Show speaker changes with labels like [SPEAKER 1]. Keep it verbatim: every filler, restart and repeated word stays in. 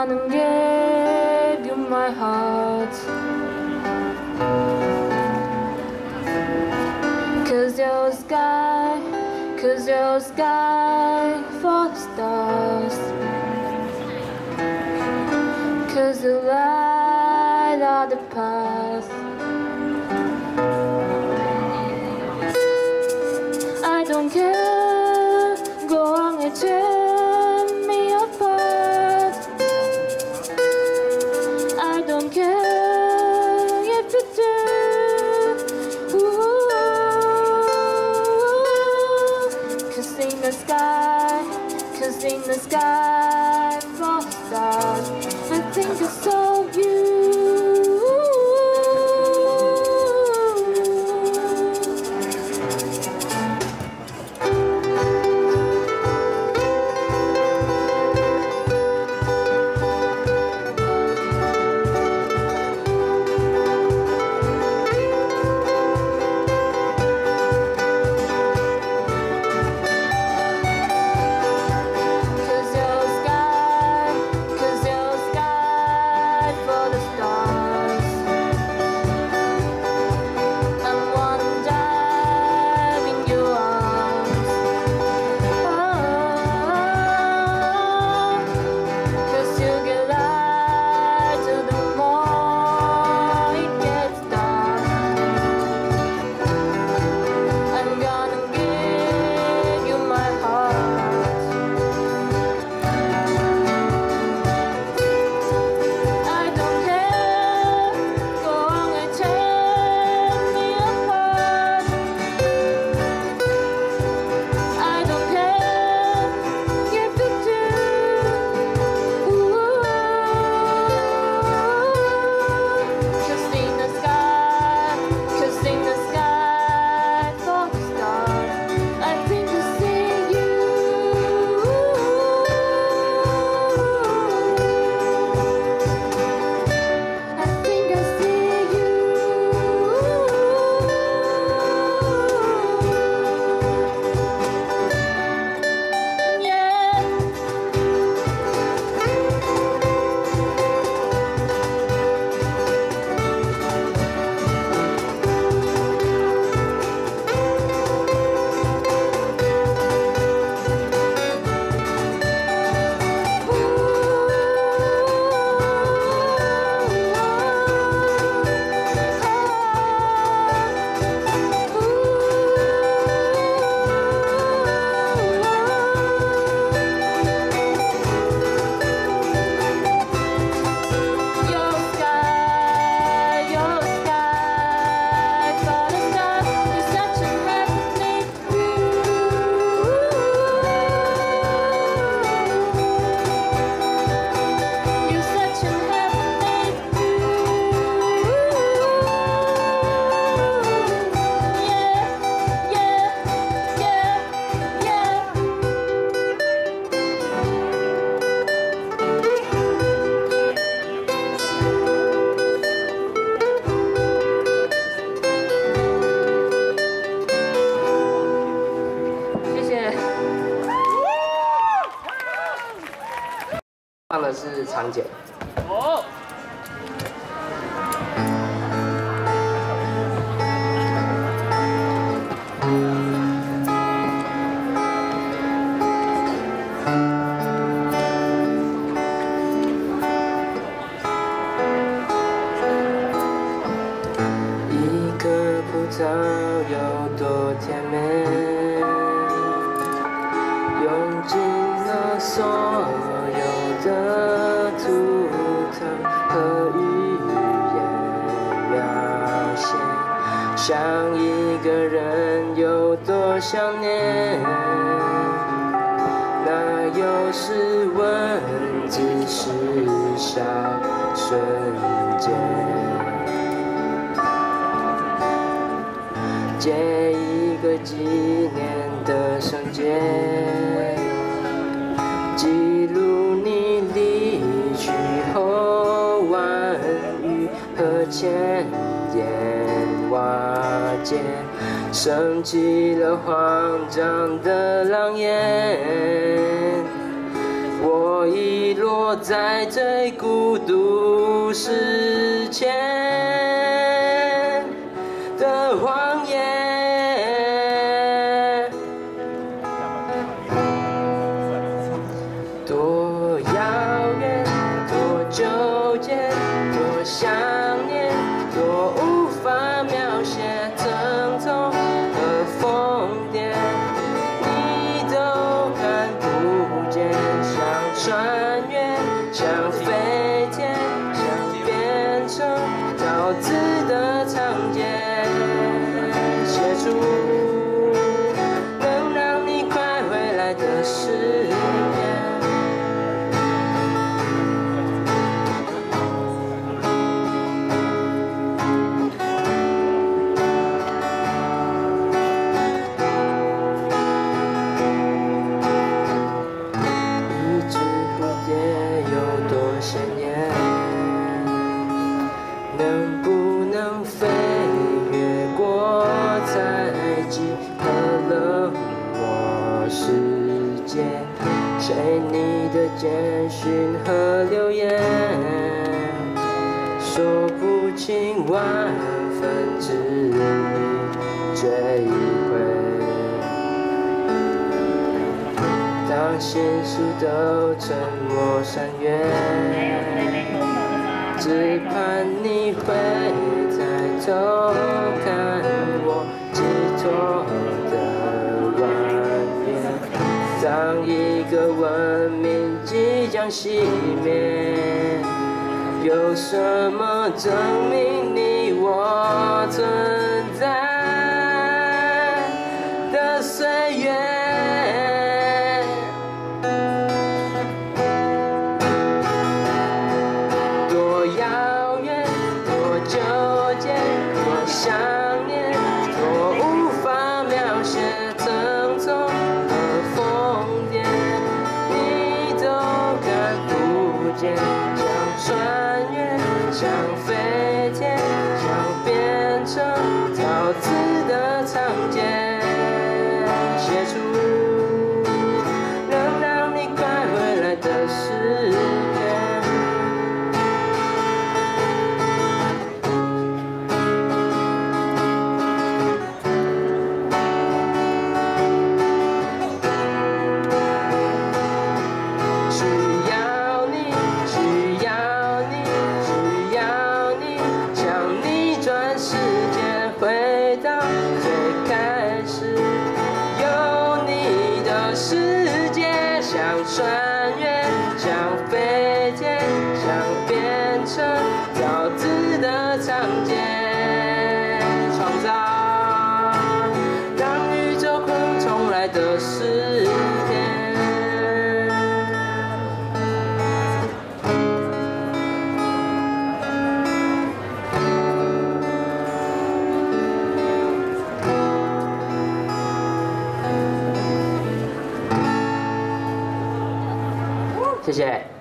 [SPEAKER 1] gonna give you my heart, 'cause your sky, 'cause your sky for the stars, 'cause the light of the path. I don't care, go on and tear me apart. I don't care if you do. Ooh, 'cause in the sky, 'cause in the sky for the stars, I think I saw you.
[SPEAKER 2] 唱的是长久。
[SPEAKER 3] 哦。
[SPEAKER 2] 一颗葡萄有多甜美，用尽了所有的图腾和语言描写，想一个人有多想念，那又是文字是小瞬间。借一个纪念的圣洁，记录你离去后万语和千言瓦解，升起了慌张的浪烟，我已落我在最孤独时前的谎言，多遥远，多纠结，多想念，多无法描写疼痛和疯癫，你都看不见，想穿越，想飞天，想变成桃子的长街，写出能让你快回来的诗篇。鲜艳，能不能飞越过猜忌和冷漠世界？谁你的简讯和留言，说不清万分之一追回。当心术都沉默山岳，只盼你会抬头看我寄托的晚宴。当一个文明即将熄灭，有什么证明你我存在的岁月？想念，多无法描写疼痛和疯癫，你都看不见。想穿越，想飞天，想变成桃子的长街，写出能让你快回来的诗篇。回到最开始，有你的世界，想穿越，想飞天，想变成桃子的长街，创造让宇宙空重来的诗篇。谢谢。